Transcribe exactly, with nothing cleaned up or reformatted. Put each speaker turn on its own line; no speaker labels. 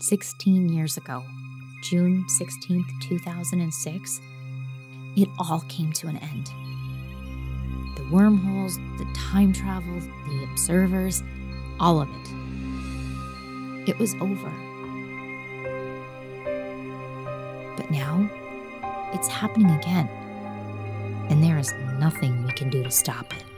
sixteen years ago, June sixteenth, two thousand six, it all came to an end. The wormholes, the time travel, the observers, all of it. It was over. But now, it's happening again, and there is nothing we can do to stop it.